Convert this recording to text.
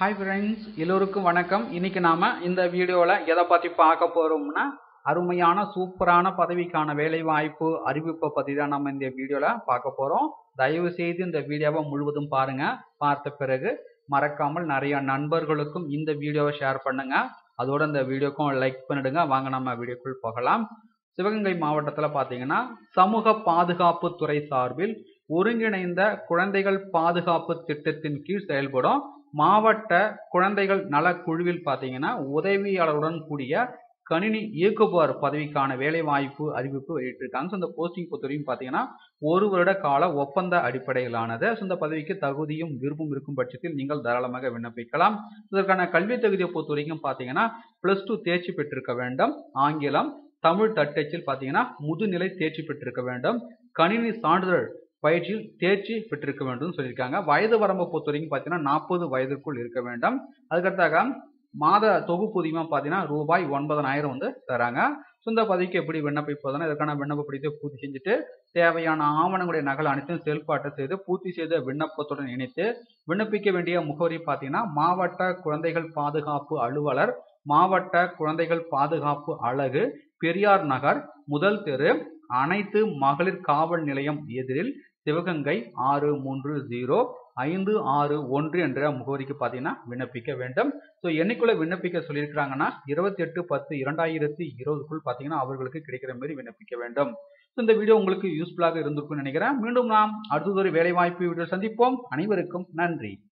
Hi friends, எல்லோருக்கும் வணக்கம். இன்னைக்கு நாம இந்த வீடியோல எதை பத்தி பார்க்க போறோம்னா, அருமையான சூப்பரான பதவிக்கான வேலை வாய்ப்பு அறிவிப்பை பத்தி தான் நம்ம இந்த வீடியோல பார்க்க போறோம். தயவு செய்து இந்த வீடியோவை முழுவதும் பாருங்க. பார்த்த பிறகு மறக்காமல் நிறைய நண்பர்களுக்கும் இந்த வீடியோவை ஷேர் பண்ணுங்க. அதோட இந்த வீடியோக்கும் லைக் பண்ணிடுங்க. வாங்க நம்ம வீடியோக்குள் போகலாம். சிவகங்கை மாவட்டத்துல பாத்தீங்கன்னா சமூக பாதுகாப்பு துறை சார்பில் ஒருங்கிணைந்த குழந்தைகள் பாதுகாப்பு திட்டத்தின் கீழ் செயல்படும் மாவட்ட குழந்தைகள் நல குழுவில் பாத்தீங்கன்னா உதவியாளருடன் கூடிய கணினி இயக்குபவர் பதவிக்கான வேலை வாய்ப்பு அறிவிப்பு வெளியிட்டிருக்காங்க. இந்த போஸ்டிங் பொறுத்தவரைக்கும் பாத்தீங்கன்னா 1 வருட கால ஒப்பந்த அடிப்படையிலானது. இந்த பதவிக்கு தகுதியும் விருப்பம் இருக்கும் பட்சத்தில் நீங்கள் தாராளமாக விண்ணப்பிக்கலாம். இதற்கான கல்வி தகுதியை பொறுத்த வரைக்கும் பாத்தீங்கன்னா +2 தேர்ச்சி பெற்றிருக்க வேண்டும். ஆங்கிலம், தமிழ் தட்டச்சில் பாத்தீங்கன்னா முதுநிலை தேர்ச்சி பெற்றிருக்க வேண்டும். கணினி சான்றிதழ் பயிற்சியில் தேர்ச்சி பெற்றிருக்க வேண்டும் சொல்லியிருக்காங்க. வயது வரம்பை பொறுத்த வரைக்கும் பாத்தீங்கன்னா 40 வயதிற்குள் இருக்க வேண்டும். அதுக்கடுத்தாக மாத தொகுப்பூதியமா பாத்தீங்கன்னா ரூபாய் 9,000 தராங்க. இந்த பதவிக்கு எப்படி விண்ணப்பிப்பதுன்னா, இதற்கான விண்ணப்ப படித்தை பூர்த்தி செஞ்சுட்டு தேவையான ஆவணங்களுடைய நகல் அனைத்தும் செல்ஃப் செய்து பூர்த்தி செய்த விண்ணப்பத்துடன் இணைத்து விண்ணப்பிக்க வேண்டிய முகவரி பாத்தீங்கன்னா மாவட்ட குழந்தைகள் பாதுகாப்பு அலுவலர், மாவட்ட குழந்தைகள் பாதுகாப்பு அலகு, பெரியார் நகர், முதல் தெரு, அனைத்து மகளிர் காவல் நிலையம் எதிரில், சிவகங்கை 630561 என்ற முகவரிக்கு பாத்தீங்கன்னா விண்ணப்பிக்க வேண்டும். என்னைக்குள்ள விண்ணப்பிக்க சொல்லியிருக்கிறாங்கன்னா 28/10/2020 பாத்தீங்கன்னா அவர்களுக்கு கிடைக்கிற மாதிரி விண்ணப்பிக்க வேண்டும். இந்த வீடியோ உங்களுக்கு யூஸ்ஃபுல்லாக இருந்திருக்கும் நினைக்கிறேன். மீண்டும் நாம் அடுத்ததொரு வேலை வாய்ப்பு வீடியோ சந்திப்போம். அனைவருக்கும் நன்றி.